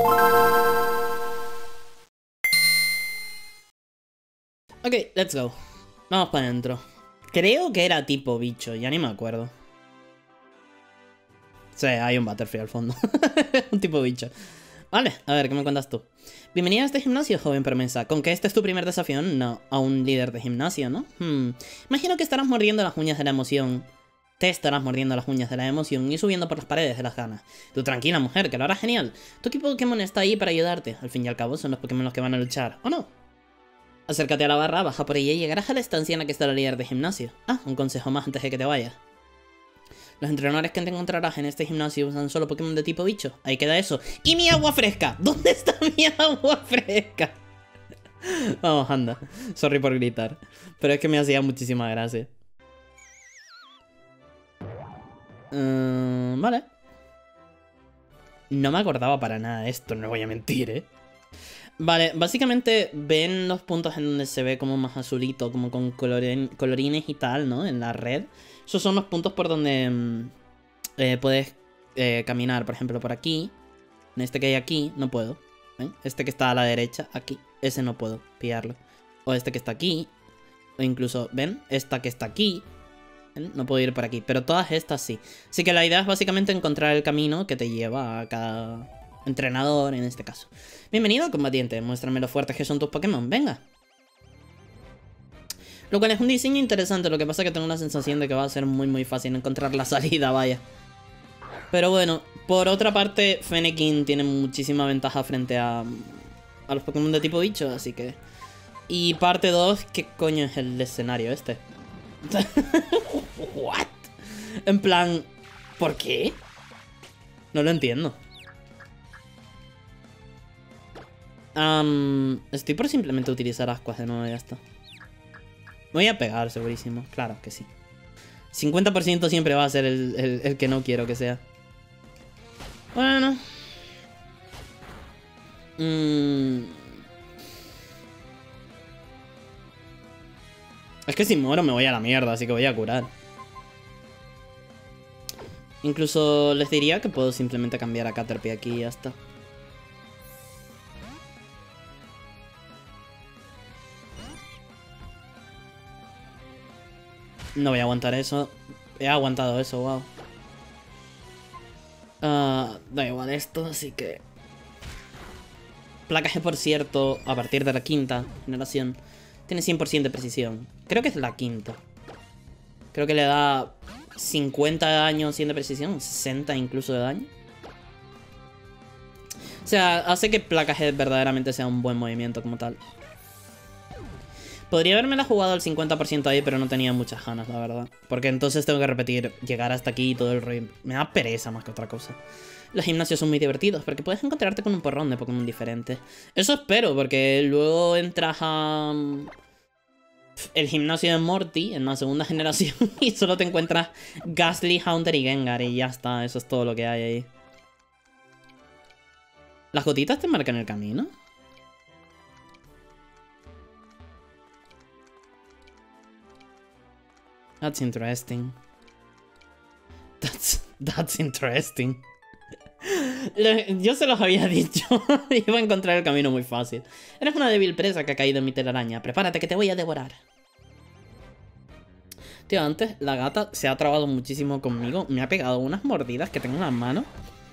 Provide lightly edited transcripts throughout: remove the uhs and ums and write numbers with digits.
Ok, let's go. Vamos para adentro. Creo que era tipo bicho, ya ni me acuerdo. Sí, hay un Butterfree al fondo. Un tipo bicho. Vale, a ver, ¿qué me cuentas tú? Bienvenida a este gimnasio, joven promesa. ¿Con que este es tu primer desafío? No, a un líder de gimnasio, ¿no? Imagino que estarás mordiendo las uñas de la emoción. Te estarás mordiendo las uñas de la emoción y subiendo por las paredes de las ganas. Tú tranquila, mujer, que lo harás genial. Tu equipo Pokémon está ahí para ayudarte. Al fin y al cabo son los Pokémon los que van a luchar, ¿o no? Acércate a la barra, baja por ella y llegarás a la estancia en la que está la líder de gimnasio. Ah, un consejo más antes de que te vayas. Los entrenadores que te encontrarás en este gimnasio usan solo Pokémon de tipo bicho. Ahí queda eso. ¡Y mi agua fresca! ¿Dónde está mi agua fresca? Vamos, anda. Sorry por gritar. Pero es que me hacía muchísima gracia. Vale. No me acordaba para nada de esto, no voy a mentir, ¿eh? Vale, básicamente ven los puntos en donde se ve como más azulito, como con colorines y tal, ¿no? En la red. Esos son los puntos por donde puedes caminar, por ejemplo, por aquí. En este que hay aquí, no puedo. ¿Ven? Este que está a la derecha, aquí, ese no puedo pillarlo. O este que está aquí. O incluso, ¿ven? Esta que está aquí. ¿Ven? No puedo ir por aquí, pero todas estas sí. Así que la idea es básicamente encontrar el camino que te lleva a cada entrenador, en este caso. Bienvenido, combatiente. Muéstrame lo fuertes que son tus Pokémon. Venga. Lo cual es un diseño interesante. Lo que pasa es que tengo una sensación de que va a ser muy fácil encontrar la salida, vaya. Pero bueno, por otra parte, Fennekin tiene muchísima ventaja frente a los Pokémon de tipo bicho, así que... Y parte 2, ¿qué coño es el escenario este? ¿What? En plan, ¿por qué? No lo entiendo. Estoy por simplemente utilizar ascuas de nuevo y ya está. Me voy a pegar, segurísimo. Claro que sí. 50% siempre va a ser el que no quiero que sea. Bueno. Es que si muero me voy a la mierda, así que voy a curar. Incluso les diría que puedo simplemente cambiar a Caterpie aquí y ya está. No voy a aguantar eso. He aguantado eso, wow. Da igual esto, así que... Placaje, por cierto, a partir de la quinta generación, tiene 100% de precisión. Creo que es la quinta. Creo que le da 50 de daño, 100 de precisión, 60 incluso de daño. O sea, hace que Placaje verdaderamente sea un buen movimiento como tal. Podría haberme la jugado al 50% ahí, pero no tenía muchas ganas, la verdad. Porque entonces tengo que repetir, llegar hasta aquí y todo el rollo. Me da pereza más que otra cosa. Los gimnasios son muy divertidos porque puedes encontrarte con un porrón de Pokémon diferentes. Eso espero, porque luego entras a... el gimnasio de Morty en la segunda generación y solo te encuentras Gastly, Haunter y Gengar y ya está. Eso es todo lo que hay ahí. ¿Las gotitas te marcan el camino? That's interesting. That's interesting. Yo se los había dicho. Iba a encontrar el camino muy fácil. Eres una débil presa que ha caído en mi telaraña. Prepárate que te voy a devorar. Tío, antes la gata se ha trabado muchísimo conmigo. Me ha pegado unas mordidas que tengo en las manos.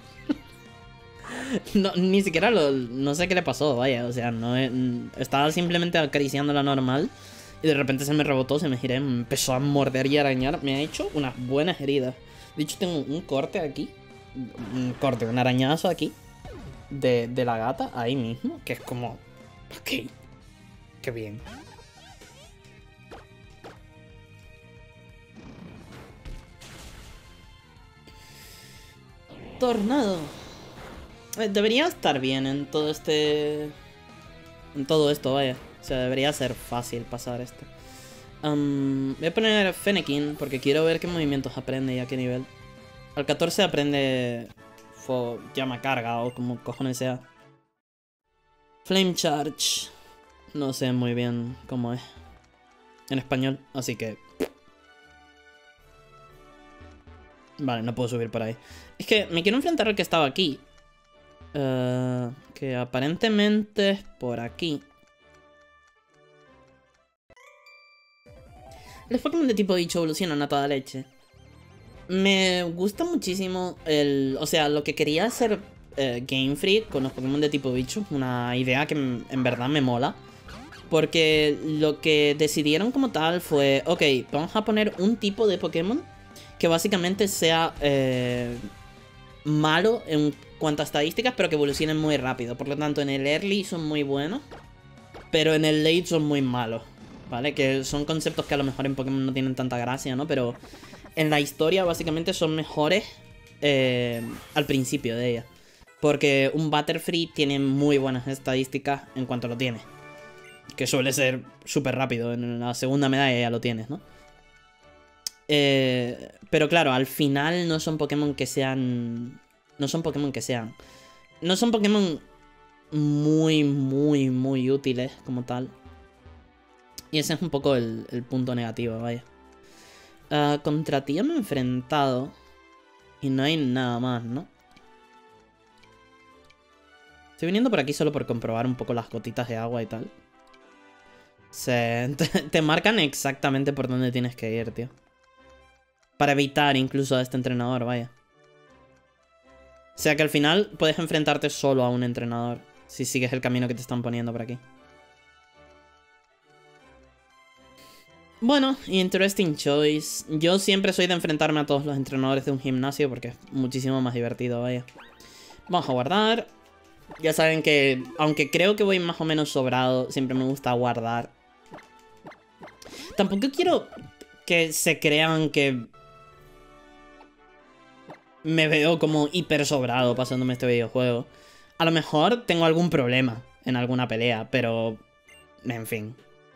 No, ni siquiera no sé qué le pasó, vaya. O sea, no estaba simplemente acariciándola normal. Y de repente se me rebotó, se me giré, me empezó a morder y arañar. Me ha hecho unas buenas heridas. De hecho, tengo un corte aquí. Un arañazo aquí. De la gata, ahí mismo. Que es como... Ok. Qué bien. Tornado. Debería estar bien en todo este... En todo esto, vaya. O sea, debería ser fácil pasar esto. Voy a poner Fennekin porque quiero ver qué movimientos aprende y a qué nivel. Al 14 aprende... llama carga o como cojones sea. Flame Charge. No sé muy bien cómo es en español, así que... Vale, no puedo subir por ahí. Es que me quiero enfrentar al que estaba aquí. Que aparentemente es por aquí. Los Pokémon de tipo bicho evolucionan a toda leche. Me gusta muchísimo o sea, lo que quería hacer Game Freak con los Pokémon de tipo bicho. Una idea que en verdad me mola. Porque lo que decidieron como tal fue, ok, vamos a poner un tipo de Pokémon que básicamente sea malo en cuanto a estadísticas, pero que evolucionen muy rápido. Por lo tanto, en el early son muy buenos, pero en el late son muy malos, ¿vale? Que son conceptos que a lo mejor en Pokémon no tienen tanta gracia, ¿no? Pero en la historia básicamente son mejores al principio de ella. Porque un Butterfree tiene muy buenas estadísticas en cuanto lo tiene. Que suele ser súper rápido. En la segunda medalla ya lo tienes, ¿no? Pero claro, al final no son Pokémon que sean... No son Pokémon muy, muy, muy útiles como tal. Y ese es un poco el punto negativo, vaya. Contra ti ya me he enfrentado. Y no hay nada más, ¿no? Estoy viniendo por aquí solo por comprobar un poco las gotitas de agua y tal. Te marcan exactamente por dónde tienes que ir, tío. Para evitar incluso a este entrenador, vaya. O sea que al final puedes enfrentarte solo a un entrenador si sigues el camino que te están poniendo por aquí. Bueno, interesting choice. Yo siempre soy de enfrentarme a todos los entrenadores de un gimnasio porque es muchísimo más divertido, vaya. Vamos a guardar. Ya saben que, aunque creo que voy más o menos sobrado, siempre me gusta guardar. Tampoco quiero que se crean que me veo como hiper sobrado pasándome este videojuego. A lo mejor tengo algún problema en alguna pelea, pero... en fin.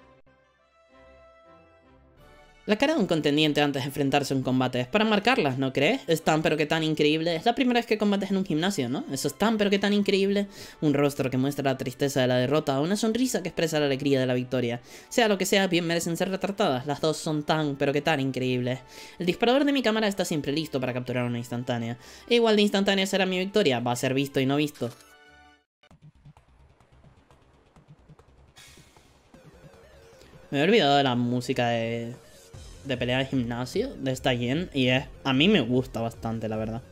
La cara de un contendiente antes de enfrentarse a un combate es para marcarlas, ¿no crees? Es tan pero que tan increíble. Es la primera vez que combates en un gimnasio, ¿no? Eso es tan pero que tan increíble. Un rostro que muestra la tristeza de la derrota, una sonrisa que expresa la alegría de la victoria. Sea lo que sea, bien merecen ser retratadas. Las dos son tan pero que tan increíbles. El disparador de mi cámara está siempre listo para capturar una instantánea. E igual de instantánea será mi victoria. Va a ser visto y no visto. Me he olvidado de la música de pelea de gimnasio de esta Yen, y a mí me gusta bastante, la verdad.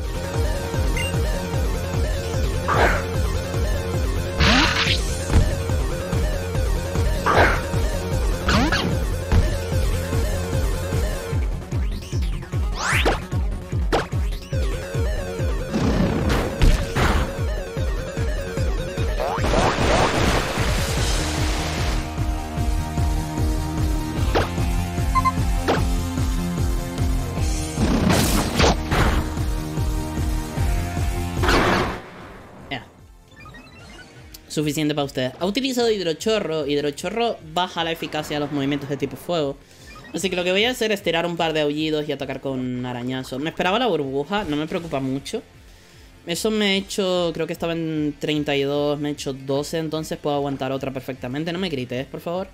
Suficiente para usted. Ha utilizado hidrochorro. Hidrochorro baja la eficacia de los movimientos de tipo fuego. Así que lo que voy a hacer es tirar un par de aullidos y atacar con arañazo. Me esperaba la burbuja, no me preocupa mucho. Eso me he hecho, creo que estaba en 32, me he hecho 12, entonces puedo aguantar otra perfectamente. No me grites, por favor.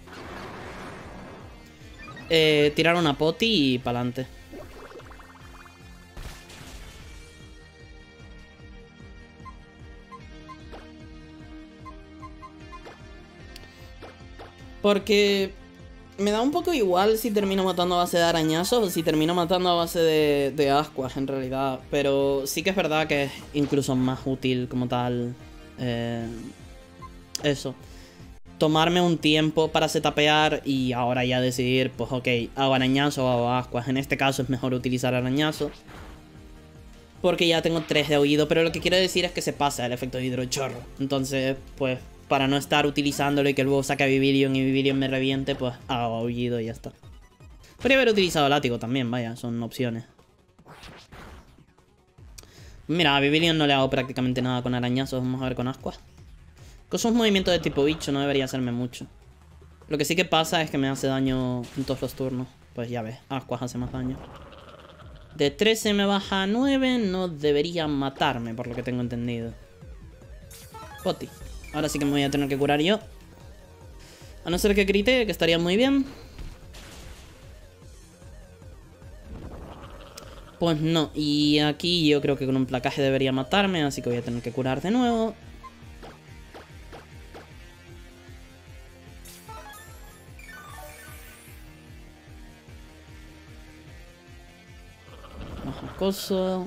Tirar una poti y pa'lante. Porque me da un poco igual si termino matando a base de arañazos o si termino matando a base de ascuas, en realidad. Pero sí que es verdad que es incluso más útil como tal eso. Tomarme un tiempo para setapear y ahora ya decidir, pues ok, hago arañazo o hago ascuas. En este caso es mejor utilizar arañazo, porque ya tengo 3 de oído, pero lo que quiero decir es que se pasa el efecto de hidrochorro. Entonces, pues... para no estar utilizándolo y que luego saque a Vivillon y Vivillon me reviente, pues hago aullido y ya está. Podría haber utilizado látigo también, vaya, son opciones. Mira, a Vivillon no le hago prácticamente nada con arañazos, vamos a ver con ascuas. Con sus movimientos de tipo bicho no debería hacerme mucho. Lo que sí que pasa es que me hace daño en todos los turnos. Pues ya ves, ascuas hace más daño. De 13 me baja a 9, no debería matarme, por lo que tengo entendido. Poti. Ahora sí que me voy a tener que curar yo. A no ser que grite, que estaría muy bien. Pues no, y aquí yo creo que con un placaje debería matarme, así que voy a tener que curar de nuevo. Acoso.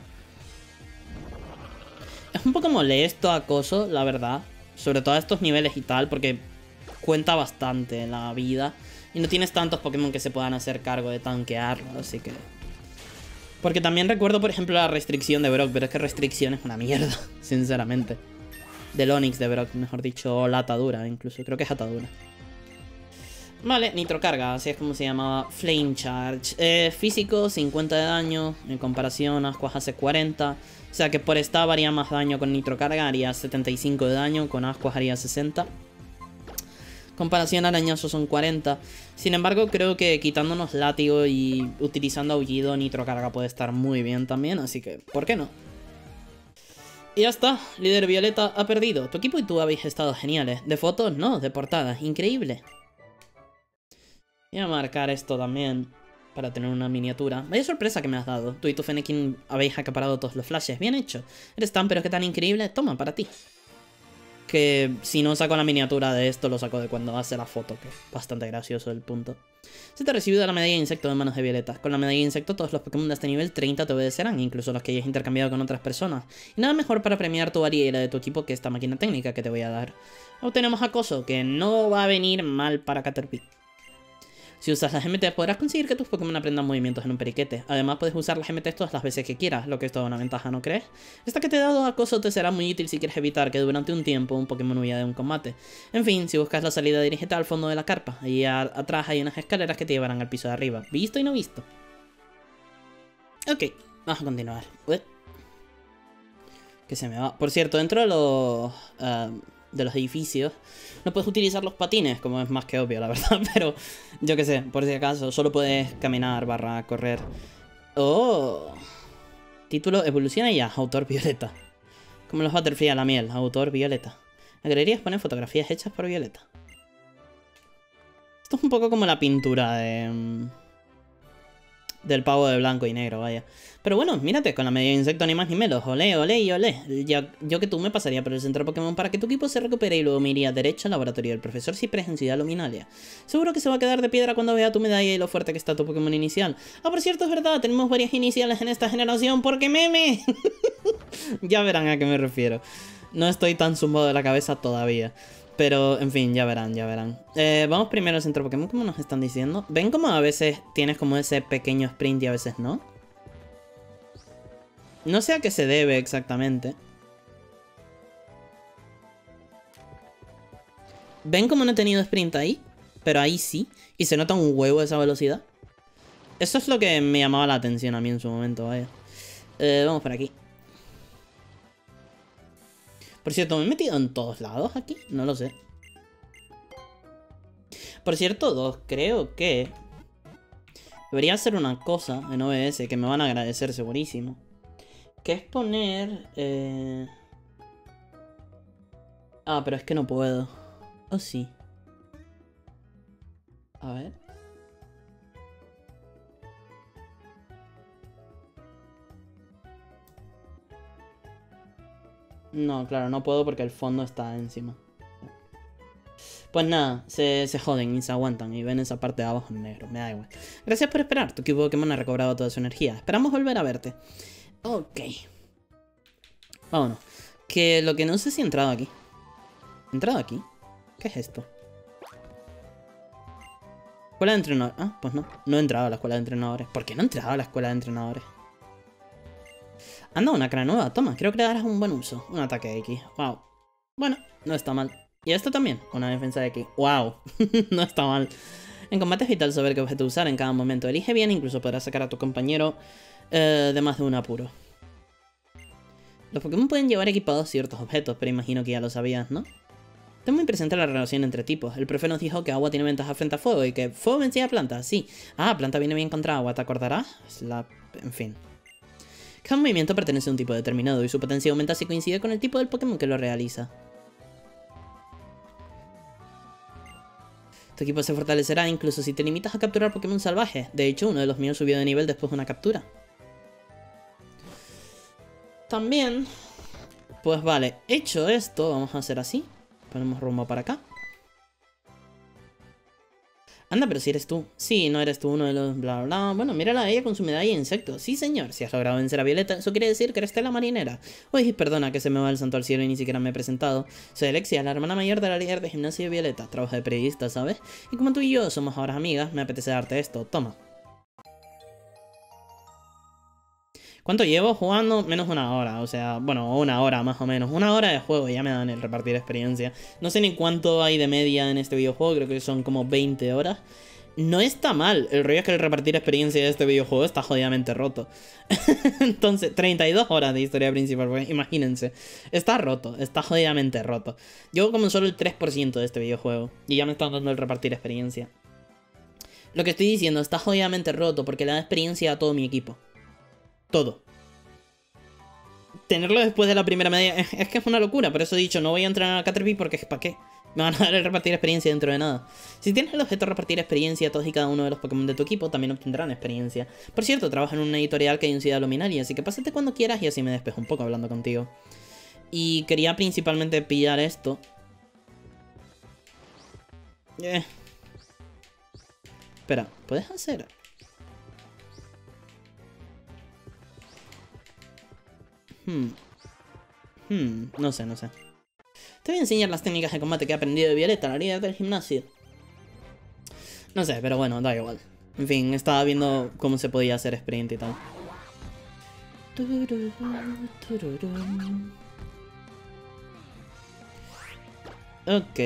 Es un poco molesto acoso, la verdad. Sobre todo a estos niveles y tal, porque cuenta bastante en la vida. Y no tienes tantos Pokémon que se puedan hacer cargo de tanquearlo, así que... Porque también recuerdo, por ejemplo, la restricción de Brock, pero es que restricción es una mierda, sinceramente. Del Onix de Brock, mejor dicho, o la atadura incluso, creo que es atadura. Vale, nitrocarga, así es como se llamaba. Flame Charge. Físico, 50 de daño. En comparación, Ascuas hace 40. O sea que por esta haría más daño con nitrocarga. Haría 75 de daño. Con Ascuas haría 60. Comparación arañazo son 40. Sin embargo, creo que quitándonos látigo y utilizando aullido, nitrocarga puede estar muy bien también. Así que, ¿por qué no? Y ya está, líder Violeta ha perdido. Tu equipo y tú habéis estado geniales. De fotos, no, de portadas. Increíble. Voy a marcar esto también para tener una miniatura. Vaya sorpresa que me has dado. Tú y tu Fennekin habéis acaparado todos los flashes. Bien hecho. Eres tan pero que tan increíble. Toma, para ti. Que si no saco la miniatura de esto, lo saco de cuando hace la foto, que es bastante gracioso el punto. Se te ha recibido la medalla de insecto de manos de Violeta. Con la medalla de insecto, todos los Pokémon de este nivel 30 te obedecerán, incluso los que hayas intercambiado con otras personas. Y nada mejor para premiar tu área y la de tu equipo que esta máquina técnica que te voy a dar. Obtenemos acoso, que no va a venir mal para Caterpie. Si usas las GMT podrás conseguir que tus Pokémon aprendan movimientos en un periquete. Además puedes usar las GMT todas las veces que quieras, lo que es toda una ventaja, ¿no crees? Esta que te he dado acoso te será muy útil si quieres evitar que durante un tiempo un Pokémon huya de un combate. En fin, si buscas la salida dirígete al fondo de la carpa. Allí atrás hay unas escaleras que te llevarán al piso de arriba. ¿Visto y no visto? Ok, vamos a continuar. Que se me va. Por cierto, dentro de los edificios no puedes utilizar los patines, como es más que obvio, la verdad, pero yo qué sé, por si acaso, solo puedes caminar / correr. Oh, título evoluciona ya, autor Violeta. Como los Butterfly a la miel, autor Violeta. La galería expone fotografías hechas por Violeta. Esto es un poco como la pintura del pavo de blanco y negro, vaya. Pero bueno, mírate, con la medalla de insecto ni más ni menos. Olé, olé y olé. Yo que tú me pasaría por el centro Pokémon para que tu equipo se recupere y luego me iría derecho al laboratorio del profesor Ciprés en Ciudad Luminalia. Seguro que se va a quedar de piedra cuando vea tu medalla y lo fuerte que está tu Pokémon inicial. Ah, por cierto, es verdad, tenemos varias iniciales en esta generación porque meme. Ya verán a qué me refiero. No estoy tan zumbado de la cabeza todavía. Pero, en fin, ya verán, ya verán. Vamos primero al centro Pokémon, como nos están diciendo. ¿Ven como a veces tienes como ese pequeño sprint y a veces no? No sé a qué se debe exactamente. ¿Ven cómo no he tenido sprint ahí? Pero ahí sí. Y se nota un huevo esa velocidad. Eso es lo que me llamaba la atención a mí en su momento, vaya. Vamos por aquí. Por cierto, ¿me he metido en todos lados aquí? No lo sé. Por cierto, creo que debería hacer una cosa en OBS que me van a agradecer segurísimo. Que es poner... Ah, pero es que no puedo. Oh, sí. A ver. No, claro, no puedo porque el fondo está encima. Pues nada, se joden y se aguantan y ven esa parte de abajo en negro, me da igual. Gracias por esperar, tu equipo Pokémon ha recobrado toda su energía. Esperamos volver a verte. Ok. Vámonos. Que lo que no sé si he entrado aquí. ¿He entrado aquí? ¿Qué es esto? Escuela de entrenadores. Ah, pues no. No he entrado a la escuela de entrenadores. ¿Por qué no he entrado a la escuela de entrenadores? Anda, una cara nueva. Toma, creo que le darás un buen uso. Un ataque de X. Wow. Bueno, no está mal. Y esto también, una defensa de X. Wow. No está mal. En combate es vital saber qué objeto usar en cada momento. Elige bien, incluso podrás sacar a tu compañero de más de un apuro. Los Pokémon pueden llevar equipados ciertos objetos, pero imagino que ya lo sabías, ¿no? Ten muy presente la relación entre tipos. El profe nos dijo que agua tiene ventaja frente a fuego y que fuego vencía a planta, sí. Ah, planta viene bien contra agua, ¿te acordarás? En fin. Cada movimiento pertenece a un tipo determinado y su potencia aumenta si coincide con el tipo del Pokémon que lo realiza. Tu equipo se fortalecerá incluso si te limitas a capturar Pokémon salvajes. De hecho, uno de los míos subió de nivel después de una captura. También, pues vale, hecho esto, vamos a hacer así. Ponemos rumbo para acá. Anda, pero si eres tú. Sí, no eres tú uno de los bla bla. Bueno, mírala a ella con su medalla de insecto. Sí, señor. Si has logrado vencer a Violeta, eso quiere decir que eres la marinera. Uy, perdona que se me va el santo al cielo y ni siquiera me he presentado. Soy Alexia, la hermana mayor de la líder de gimnasio de Violeta. Trabajo de periodista, ¿sabes? Y como tú y yo somos ahora amigas, me apetece darte esto. Toma. ¿Cuánto llevo jugando? Menos una hora, o sea, bueno, una hora más o menos. Una hora de juego, ya me dan el repartir experiencia. No sé ni cuánto hay de media en este videojuego, creo que son como 20 horas. No está mal, el rollo es que el repartir experiencia de este videojuego está jodidamente roto. Entonces, 32 horas de historia principal, pues imagínense. Está roto, está jodidamente roto. Llevo como solo el 3% de este videojuego y ya me están dando el repartir experiencia. Lo que estoy diciendo, está jodidamente roto porque le da experiencia a todo mi equipo. Todo. Tenerlo después de la primera media es que es una locura. Por eso he dicho, no voy a entrenar a Caterpie porque ¿para qué? Me van a dar el repartir experiencia dentro de nada. Si tienes el objeto de repartir experiencia, todos y cada uno de los Pokémon de tu equipo también obtendrán experiencia. Por cierto, trabajo en una editorial que hay en Ciudad Luminaria, así que pásate cuando quieras y así me despejo un poco hablando contigo. Y quería principalmente pillar esto. Espera, ¿puedes hacer? No sé. Te voy a enseñar las técnicas de combate que he aprendido de Violeta, la líder del gimnasio. No sé, pero bueno, da igual. En fin, estaba viendo cómo se podía hacer sprint y tal. Ok,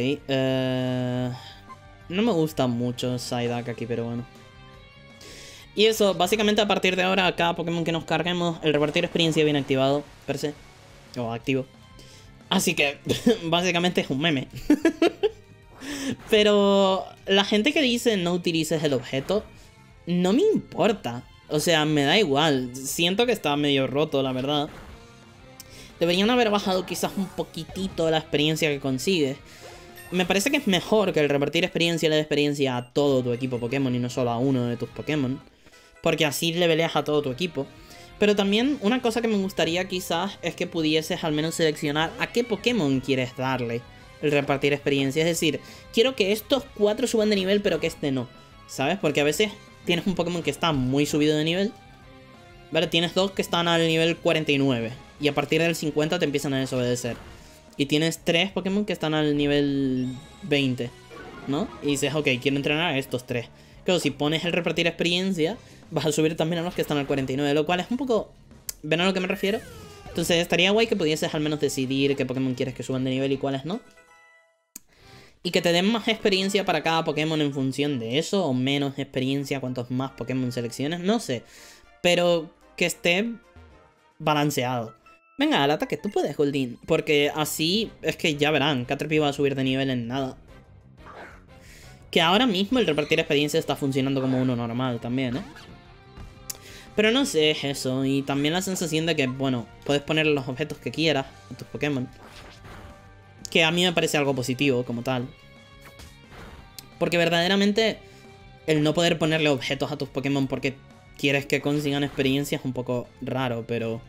no me gusta mucho Psyduck aquí, pero bueno. Y eso, básicamente a partir de ahora, cada Pokémon que nos carguemos, el repartir experiencia viene activado, per se. O activo. Así que, básicamente es un meme. Pero la gente que dice no utilices el objeto, no me importa. O sea, me da igual. Siento que está medio roto, la verdad. Deberían haber bajado quizás un poquitito la experiencia que consigues. Me parece que es mejor que el repartir experiencia le dé experiencia a todo tu equipo Pokémon y no solo a uno de tus Pokémon. Porque así leveleas a todo tu equipo. Pero también una cosa que me gustaría quizás es que pudieses al menos seleccionar a qué Pokémon quieres darle el repartir experiencia. Es decir, quiero que estos 4 suban de nivel pero que este no. ¿Sabes? Porque a veces tienes un Pokémon que está muy subido de nivel. ¿Vale? Tienes 2 que están al nivel 49. Y a partir del 50 te empiezan a desobedecer. Y tienes 3 Pokémon que están al nivel 20. ¿No? Y dices, ok, quiero entrenar a estos 3. Claro, si pones el repartir experiencia, vas a subir también a los que están al 49, lo cual es un poco... ¿Ven a lo que me refiero? Entonces estaría guay que pudieses al menos decidir qué Pokémon quieres que suban de nivel y cuáles no. Y que te den más experiencia para cada Pokémon en función de eso, o menos experiencia cuantos más Pokémon selecciones, no sé. Pero que esté balanceado. Venga, al ataque, tú puedes, Goldeen. Porque así es que ya verán, Caterpie va a subir de nivel en nada. Que ahora mismo el repartir experiencia está funcionando como uno normal también, ¿eh? Pero no sé, es eso. Y también la sensación de que, bueno, puedes poner los objetos que quieras a tus Pokémon. Que a mí me parece algo positivo, como tal. Porque verdaderamente el no poder ponerle objetos a tus Pokémon porque quieres que consigan experiencia es un poco raro, pero...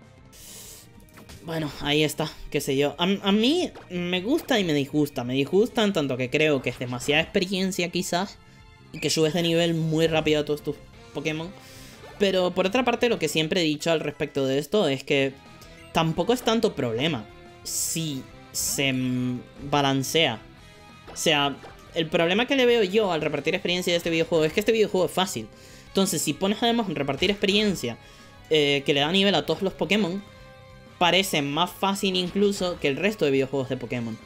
Bueno, ahí está, qué sé yo. A mí me gusta y me disgusta. Me disgusta en tanto que creo que es demasiada experiencia quizás. Y que subes de nivel muy rápido a todos tus Pokémon. Pero por otra parte lo que siempre he dicho al respecto de esto es que tampoco es tanto problema si se balancea. O sea, el problema que le veo yo al repartir experiencia de este videojuego es que este videojuego es fácil. Entonces si pones además un repartir experiencia que le da nivel a todos los Pokémon, parece más fácil incluso que el resto de videojuegos de Pokémon.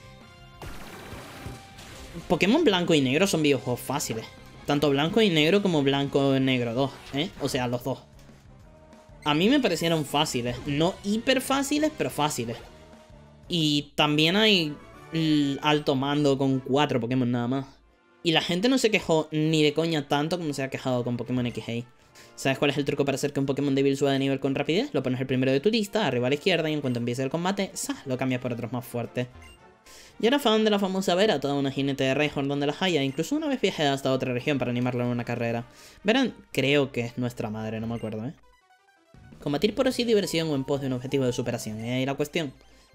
Pokémon Blanco y Negro son videojuegos fáciles. Tanto Blanco y Negro como Blanco y Negro 2, ¿eh? O sea, los dos. A mí me parecieron fáciles. No hiper fáciles, pero fáciles. Y también hay alto mando con 4 Pokémon nada más. Y la gente no se quejó ni de coña tanto como se ha quejado con Pokémon XY. ¿Sabes cuál es el truco para hacer que un Pokémon débil suba de nivel con rapidez? Lo pones el primero de tu lista, arriba a la izquierda, y en cuanto empiece el combate, ¡zas!, lo cambias por otros más fuertes. Yo era fan de la famosa Vera, toda una jinete de Rhyhorn donde las haya, incluso una vez viajé hasta otra región para animarla en una carrera. Vera creo que es nuestra madre, no me acuerdo, ¿eh? Combatir por sí diversión o en pos de un objetivo de superación. Ahí la cuestión.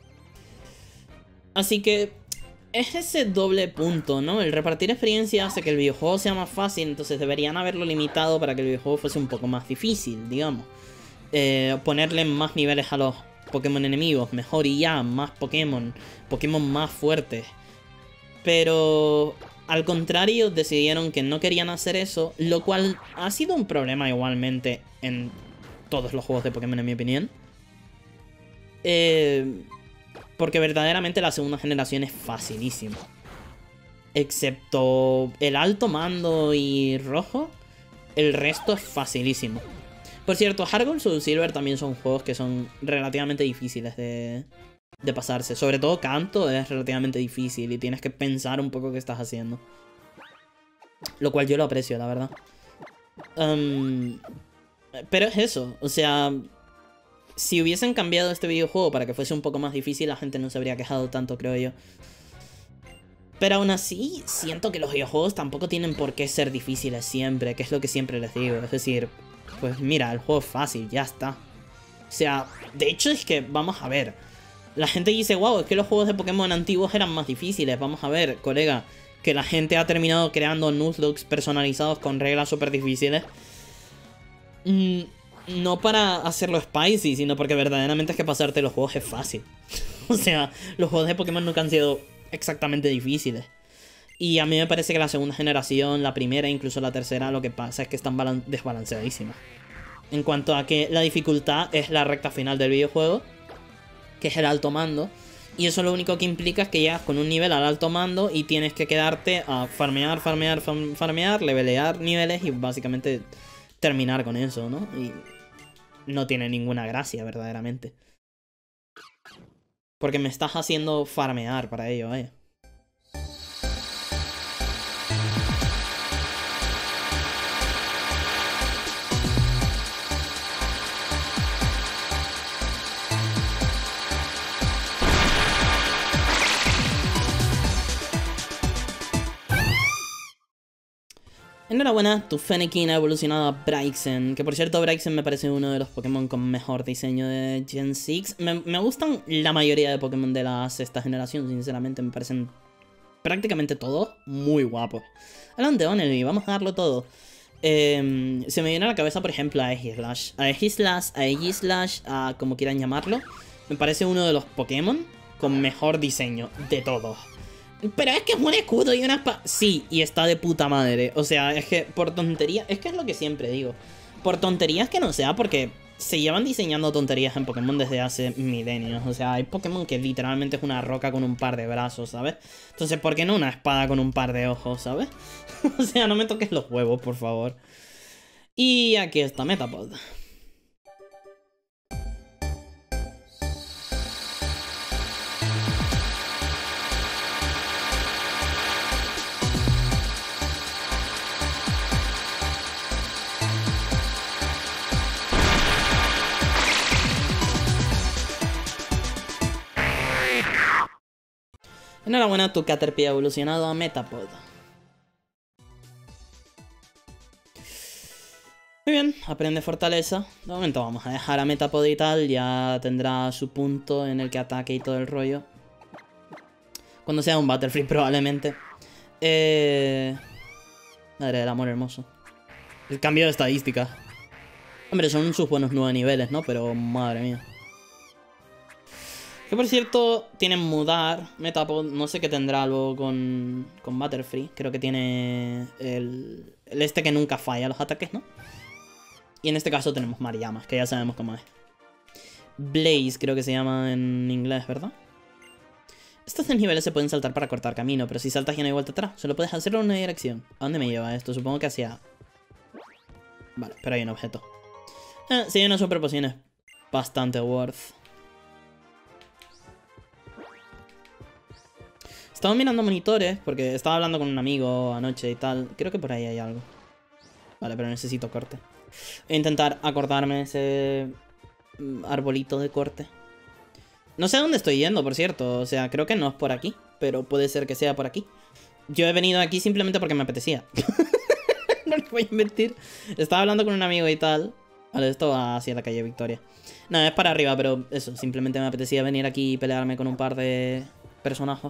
Así que es ese doble punto, ¿no? El repartir experiencia hace que el videojuego sea más fácil, entonces deberían haberlo limitado para que el videojuego fuese un poco más difícil, digamos. Ponerle más niveles a los Pokémon enemigos, mejor y ya, más Pokémon más fuertes. Pero al contrario, decidieron que no querían hacer eso, lo cual ha sido un problema igualmente en todos los juegos de Pokémon, en mi opinión. Porque verdaderamente la segunda generación es facilísima. Excepto el alto mando y rojo, el resto es facilísimo. Por cierto, Heart Gold, Soul Silver también son juegos que son relativamente difíciles de pasarse. Sobre todo Kanto es relativamente difícil y tienes que pensar un poco qué estás haciendo. Lo cual yo lo aprecio, la verdad. Pero es eso, o sea, si hubiesen cambiado este videojuego para que fuese un poco más difícil, la gente no se habría quejado tanto, creo yo. Pero aún así, siento que los videojuegos tampoco tienen por qué ser difíciles siempre, que es lo que siempre les digo. Es decir, pues mira, el juego es fácil, ya está. O sea, de hecho es que, vamos a ver, la gente dice, wow, es que los juegos de Pokémon antiguos eran más difíciles. Vamos a ver, colega, que la gente ha terminado creando Nuzlocke personalizados con reglas súper difíciles. No para hacerlo spicy, sino porque verdaderamente es que pasarte los juegos es fácil. O sea, los juegos de Pokémon nunca han sido exactamente difíciles. Y a mí me parece que la segunda generación, la primera e incluso la tercera, lo que pasa es que están desbalanceadísimas. En cuanto a que la dificultad es la recta final del videojuego, que es el alto mando. Y eso lo único que implica es que llegas con un nivel al alto mando y tienes que quedarte a farmear, levelear niveles y básicamente terminar con eso, ¿no? Y no tiene ninguna gracia, verdaderamente. Porque me estás haciendo farmear para ello, vaya. Enhorabuena, tu Fennekin ha evolucionado a Braixen. Que por cierto, Braixen me parece uno de los Pokémon con mejor diseño de Gen 6. Me gustan la mayoría de Pokémon de la sexta generación, sinceramente. Me parecen prácticamente todos muy guapos. Adelante, Onelby, vamos a darlo todo. Se me viene a la cabeza, por ejemplo, a Aegislash, a como quieran llamarlo. Me parece uno de los Pokémon con mejor diseño de todos. Pero es que es un escudo y una espada. Sí, y está de puta madre. O sea, es que por tontería. Es que es lo que siempre digo. Por tonterías que no sea, porque se llevan diseñando tonterías en Pokémon desde hace milenios. O sea, hay Pokémon que literalmente es una roca con un par de brazos, ¿sabes? Entonces, ¿por qué no una espada con un par de ojos, ¿sabes? O sea, no me toques los huevos, por favor. Y aquí está Metapod. Enhorabuena, tu Caterpie ha evolucionado a Metapod. Muy bien, aprende fortaleza. De momento vamos a dejar a Metapod y tal. Ya tendrá su punto en el que ataque y todo el rollo. Cuando sea un Battlefree probablemente. Madre del amor hermoso. El cambio de estadística. Hombre, son sus buenos 9 niveles, ¿no? Pero madre mía. Que por cierto, tienen mudar. Metapod, no sé qué tendrá luego con Butterfree. Creo que tiene el este que nunca falla los ataques, ¿no? Y en este caso tenemos Mariamas, que ya sabemos cómo es. Blaze creo que se llama en inglés, ¿verdad? Estos desniveles se pueden saltar para cortar camino, pero si saltas ya no hay vuelta atrás. Solo puedes hacerlo en una dirección. ¿A dónde me lleva esto? Supongo que hacia... Vale, pero hay un objeto. Sí, hay unas super pociones bastante worth. Estaba mirando monitores porque estaba hablando con un amigo anoche y tal. Creo que por ahí hay algo. Vale, pero necesito corte. Voy a intentar acortarme ese arbolito de corte. No sé a dónde estoy yendo, por cierto. O sea, creo que no es por aquí, pero puede ser que sea por aquí. Yo he venido aquí simplemente porque me apetecía. No les voy a mentir. Estaba hablando con un amigo y tal. Vale, esto va hacia la calle Victoria. Nada, es para arriba, pero eso, simplemente me apetecía venir aquí y pelearme con un par de personajes.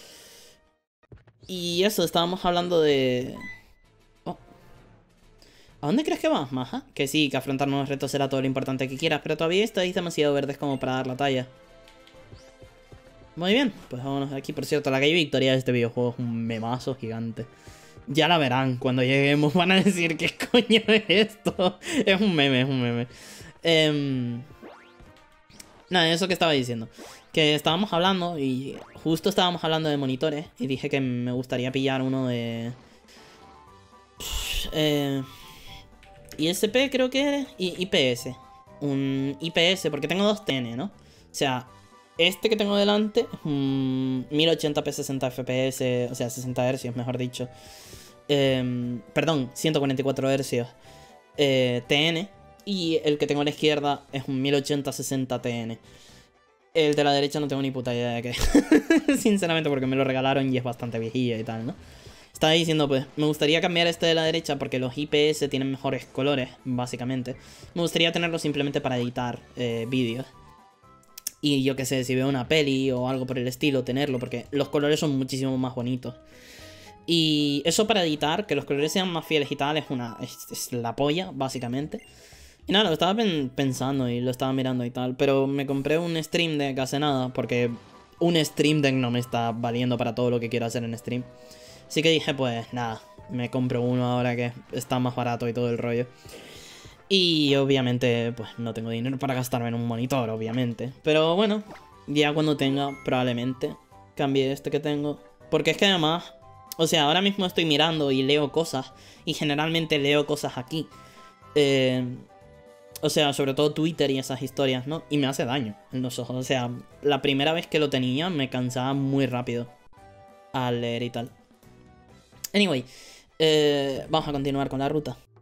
Y eso, estábamos hablando de... Oh. ¿A dónde crees que vas, maja? Que sí, que afrontar nuevos retos será todo lo importante que quieras, pero todavía estáis demasiado verdes como para dar la talla. Muy bien, pues vámonos aquí. Por cierto, la calle Victoria de este videojuego es un memazo gigante. Ya la verán, cuando lleguemos van a decir ¿qué coño es esto? Es un meme, es un meme. Nada, eso que estaba diciendo. Que estábamos hablando y justo estábamos hablando de monitores y dije que me gustaría pillar uno de... ISP creo que era, y IPS. Un IPS, porque tengo dos TN, ¿no? O sea, este que tengo delante es un 1080p 60 FPS, o sea, 60 Hz, mejor dicho. Perdón, 144 Hz TN. Y el que tengo a la izquierda es un 1080 60 TN. El de la derecha no tengo ni puta idea de qué. Sinceramente, porque me lo regalaron y es bastante viejillo y tal, ¿no? Estaba diciendo, pues, me gustaría cambiar este de la derecha porque los IPS tienen mejores colores, básicamente. Me gustaría tenerlo simplemente para editar vídeos. Y yo qué sé, si veo una peli o algo por el estilo, tenerlo, porque los colores son muchísimo más bonitos. Y eso para editar, que los colores sean más fieles y tal, es la polla, básicamente. Y nada, lo estaba pensando y lo estaba mirando y tal, pero me compré un Stream Deck hace nada, porque un Stream Deck no me está valiendo para todo lo que quiero hacer en stream. Así que dije, pues nada, me compro uno ahora que está más barato y todo el rollo. Y obviamente, pues no tengo dinero para gastarme en un monitor, obviamente. Pero bueno, ya cuando tenga, probablemente cambie este que tengo. Porque es que además, o sea, ahora mismo estoy mirando y leo cosas. Y generalmente leo cosas aquí. O sea, sobre todo Twitter y esas historias, ¿no? Y me hace daño en los ojos. O sea, la primera vez que lo tenía me cansaba muy rápido al leer y tal. Anyway, vamos a continuar con la ruta.